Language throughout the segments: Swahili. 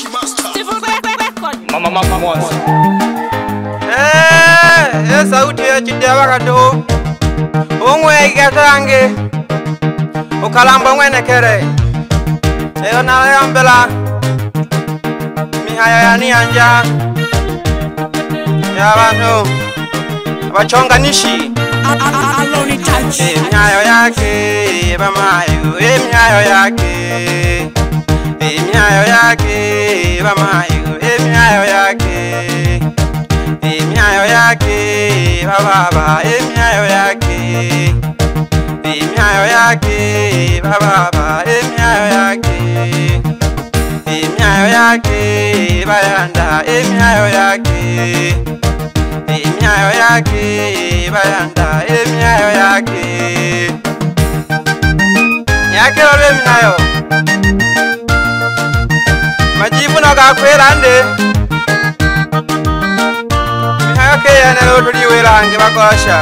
Mama Mwanza. Sauti ya chidewa kato Ungwe igatange Ukalamba mwene kere Eyo na yambela Mihaya ya nianja Ya bantu Abachonga nishi Mihayo yake Bamayu Mihayo yake Mihayo yake Bamayu Mihayo yake Mihayo yake baba mihayo yake mihayo yake baba mihayo yake mihayo yake bayanda mihayo yake mihayo yake bayanda mihayo yake yake robe mihayo majibu na gakwera nde Mihayo yana lotu liwela ange bakosha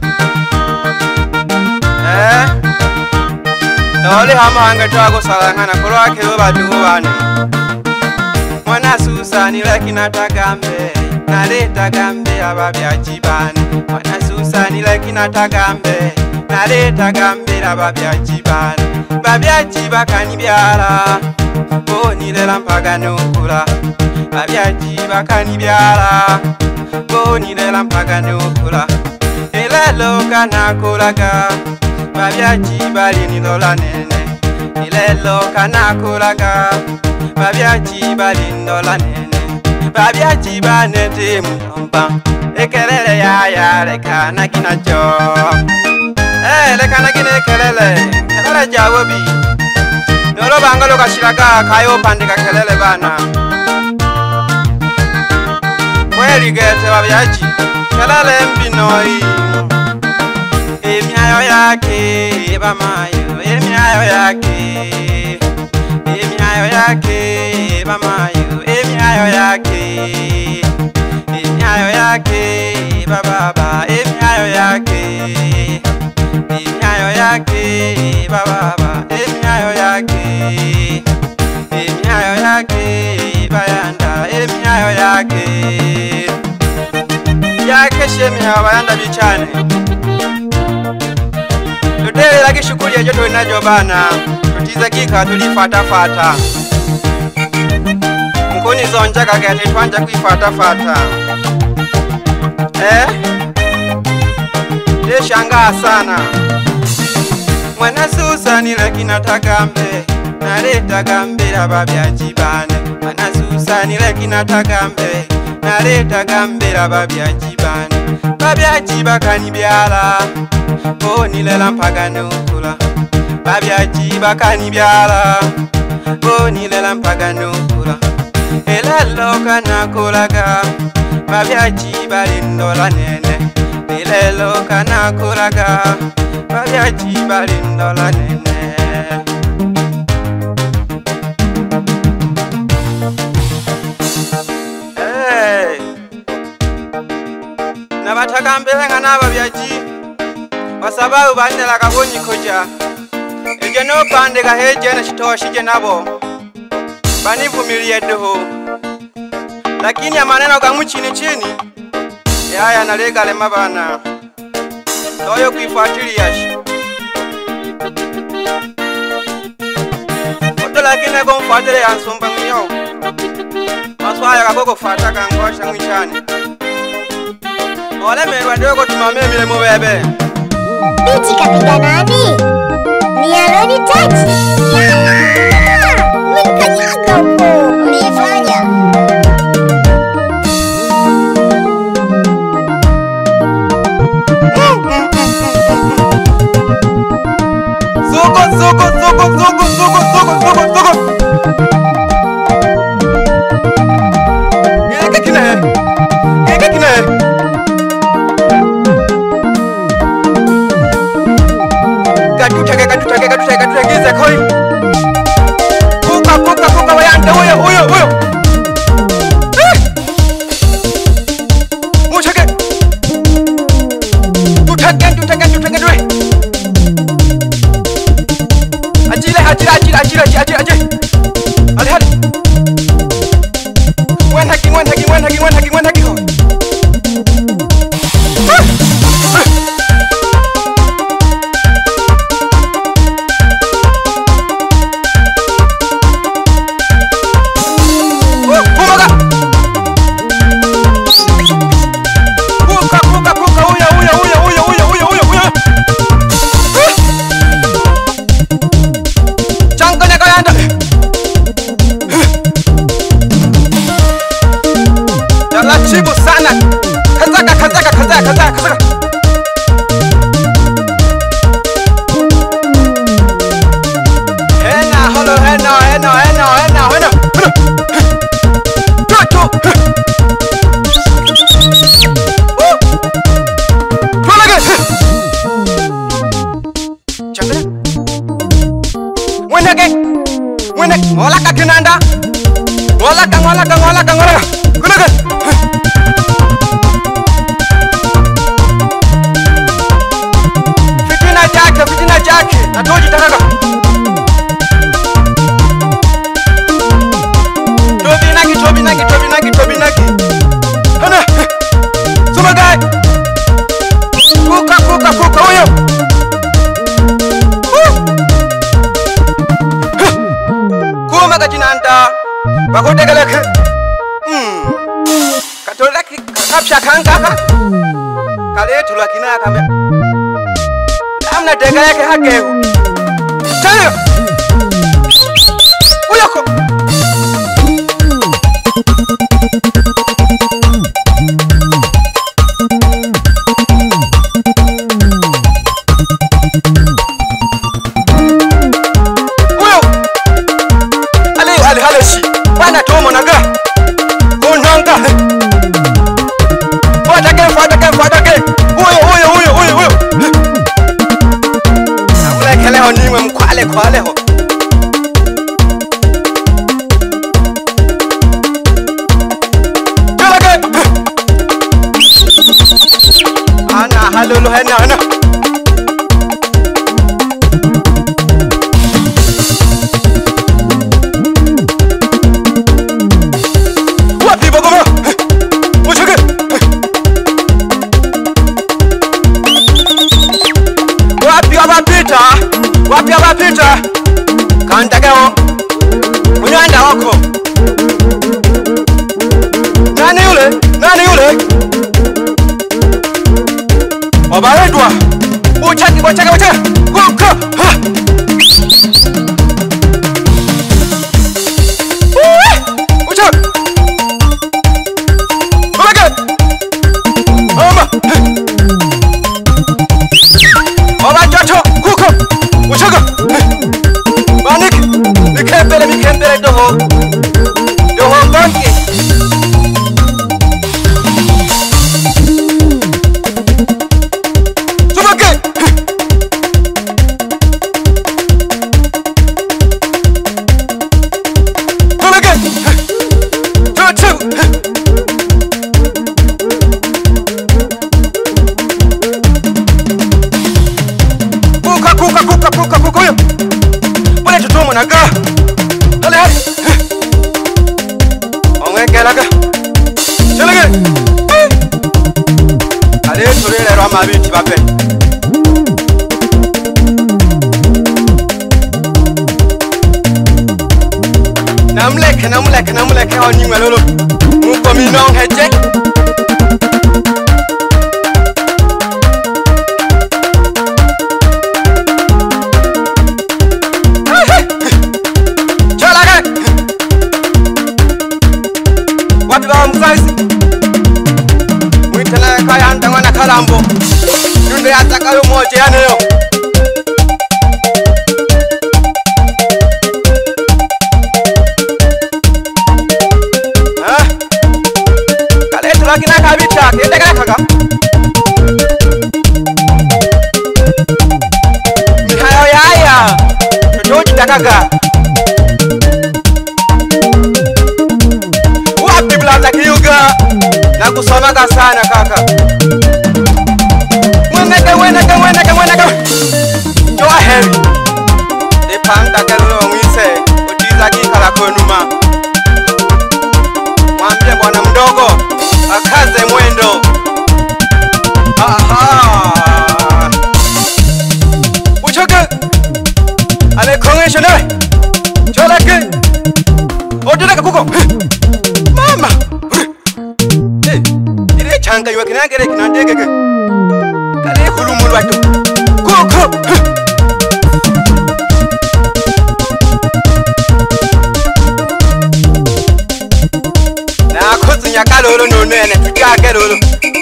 Dole hama hanga chago salangana Kulwa kilo batu bane Mwana susani laki natagambe Naleta gambe ababi ajibane Mwana susani laki natagambe Naleta gambe ababi ajibane Babi ajiba kanibyala Nilela mpaga nukula Babi ajiba kanibyala Nilela mpaga nukula Ilelo kana kulaga Babi ajiba linilola nene Ilelo kana kulaga Babi ajiba linilola nene Babi ajiba nete muyomba Ekelele ya leka nakina jo leka nakina ekelele Kelele jawobi Nolo bangalo kashiraga kayo pandika kelele bana Kweli gete babyaji kelele mbinoi Mihayo yake bamayo mihayo yake mihayo yake bamayo mihayo yake mihayo yake baba mihayo yake mihayo yake baba mihayo yake mihayo yake bayanda mihayo yake yake shemihayo bayanda bichane Tutele laki shukuli ya joto inajo bana Tutiza kika tulifata Mkuni zonja kagati tuanja kuifata Deshangaa sana Mwana susani laki natagambe Naleta gambe la babi ajibane Mwana susani laki natagambe Naleta gambe la babi ajibane Babi ajiba kanibyala Nilela mpaga nukula Babi ajiba kanibyala Nilela mpaga nukula Ilelo kana kulaga Babi ajiba lindola nene Ilelo kana kulaga Babi ajiba lindola nene Nabatagambele nga n'ababyaji Wasababu banela kabonyi koja Eje no pande gaheje na chitoshije nabo Banivumilie doho Lakini amaneno gamu chini Yaya nalegale mabana Toyo kuifuatilia Oto lakini gomfuatile ya nsumba myo Maswaya kagogo fata kangosha mwishani Ole merwa dogo tumamemile mubebe Bichi kapiga nani? Ni Aloni Tachi. Mnikanyaga huko. Ulifanya. Zogo Geke kine Katutake gize koi Kuka Ngolaka. Kunaga. Fitina jake. Atoji takaga. Tobi nagi. Hana. Sumagai. Kuka huyo. Kuma kajinanda. Bakotegeleke. Katolaki kapsha kangaka. Kale tulakina kambe. Amna degeleke hake. Tayo. Uyoko. Bana tomo naga kunanga fadake huyo na kele ho nimwe mkwale ho kelake ana halolo hena wapi abapita kandagao unyanda wako nani yule obaredwa uchaki kuka Uchaga Banik Mikembele Doho banki Subake Subake Tutu Kuka huyo. Pole tutomo naga. Hale. Ongekelaga. Chelege. Ale tulele rama biti bape. Namleke honi mwelolo. Muko minong heje. Mzazi Mwitela kaya ndangwana kalambo Yunde atakayo moje yaneyo Kale tulakina kabita Kendekele kaka Mihayo yaya Chochoji takaga Blaza kiuga na kusomaga sana kaka. Mweneke. Joa heri. Ipanda kelo mwise utiza kikala konuma. Mwambie bwana mdogo akaze mwendo. Aha. Uchoke. Amekongesha nawe. Cholake. Odeka kuko. Mama. Ile changa ywa kinagere kinandegege. Kale khulumulu watu. Koko. Na khotsinya kalolo nonene tukake lolo.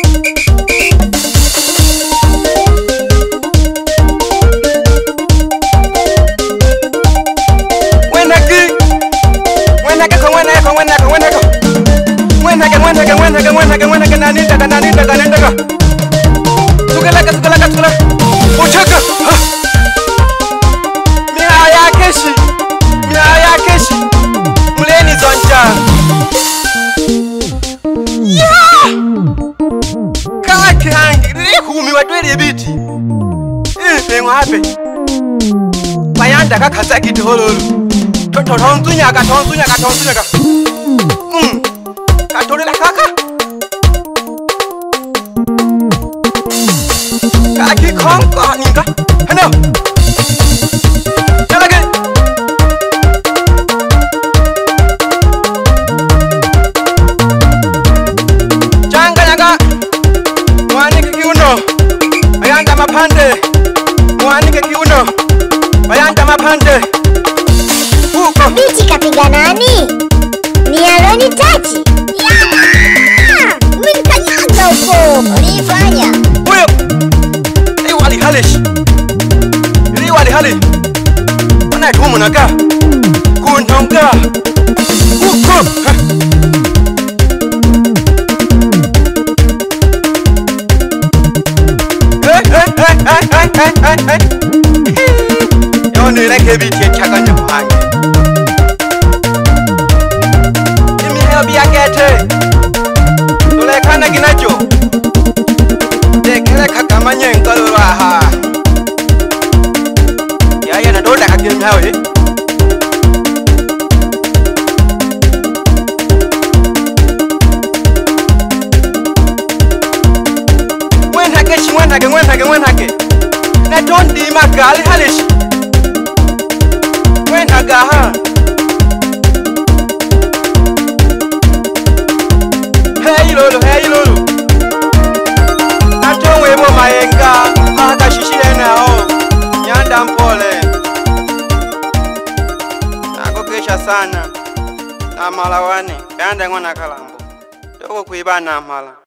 Mweneke nanindaka Tukelaka Uchaka Miha ya keshi Mleni zonja kihangi lihumi watwele biti bengo hape bayanda kakhaza kithololo tonzunya ka katolela kaka kaki konko ninga hano chalage changa mwanike kiuno bayanda mapande mwanike kiuno bayanda mapande huko Biti kapiga nani? Ni Aloni Tachi. Umenikanyaga huko. Ulifanya. huyo liwali hali wana tumu naga kuntonga huko yone leke biti chakanya mhangi imi heo biakete tulekana kinacho dekele kakamanye nkalolo aha yaya na doda kakilmi hawe ngwenhake na tondi magali halish ngwenhaga ha hey lolo natongwe mo mayenga makashishile nao nyanda mpole nakokesha sana na malawane yanda ngwana kalambo doko kuibana mala